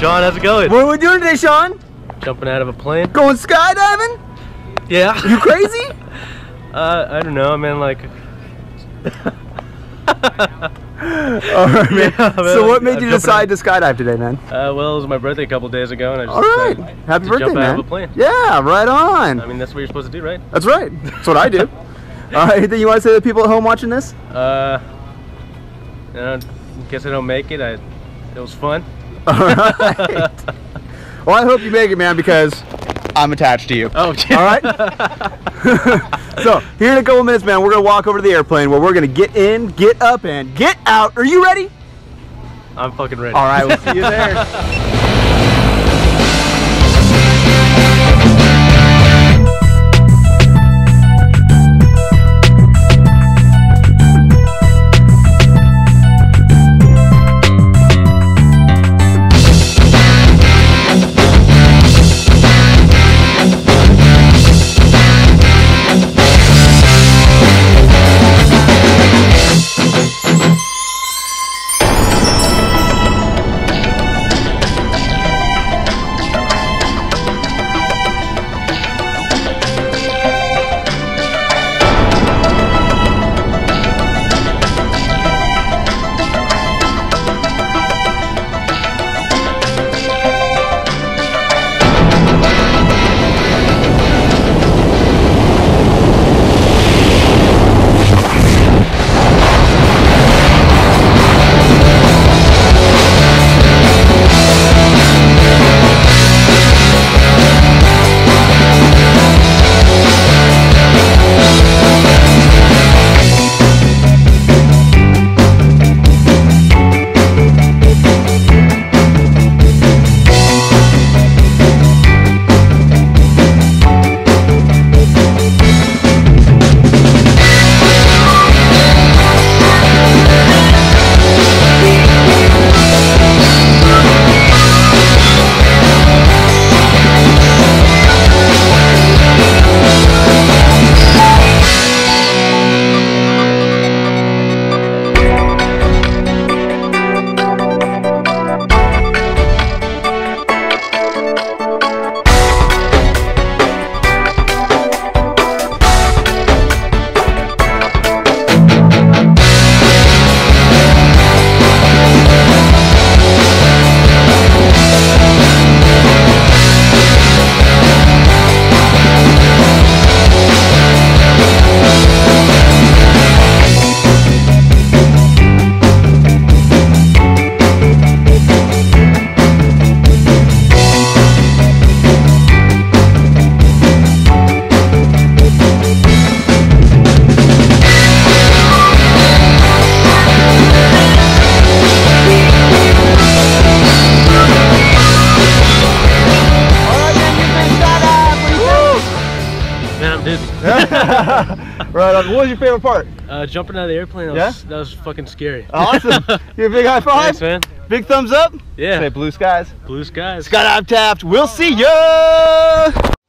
Sean, how's it going? What are we doing today, Sean? Jumping out of a plane. Going skydiving? Yeah. You crazy? I don't know, man, like... Alright, man. Yeah, So what made you decide to skydive today, man? Well, it was my birthday a couple days ago, and I just Alright. decided Happy to birthday, jump man. out of a plane. Yeah, right on. I mean, that's what you're supposed to do, right? That's right. That's what I do. Anything you want to say to the people at home watching this? You know, in case I don't make it, it was fun. Alright. Well, I hope you make it, man, because I'm attached to you. Oh, yeah. Alright? So, here in a couple minutes, man, we're going to walk over to the airplane where we're going to get in, get up, and get out. Are you ready? I'm fucking ready. Alright, we'll see you there. Right on. What was your favorite part? Jumping out of the airplane, that was fucking scary. Awesome. You a big high five? Thanks, man. Big thumbs up? Yeah. Say blue skies. Blue skies. Skydive Taft. We'll see ya!